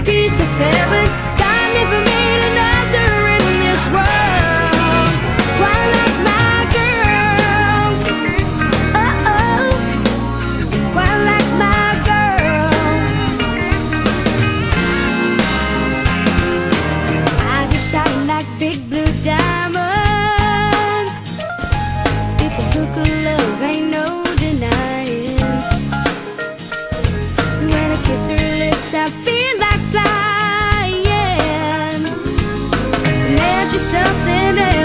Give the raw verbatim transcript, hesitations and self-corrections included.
piece of heaven. God never made another in this world quite like my girl. Oh, oh, quite like my girl. Eyes are shining like big blue diamonds. It's a hook of love, ain't no denying. When I kiss her lips, I feel like flying. And there's just something else.